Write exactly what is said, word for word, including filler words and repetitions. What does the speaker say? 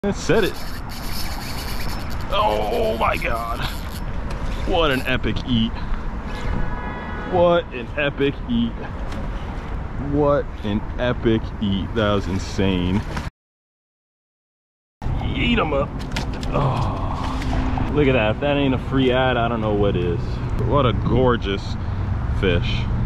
Let's set it. Oh my God. What an epic eat. What an epic eat. What an epic eat. That was insane. Eat them up. Oh, look at that. If that ain't a free ad, I don't know what is. What a gorgeous fish.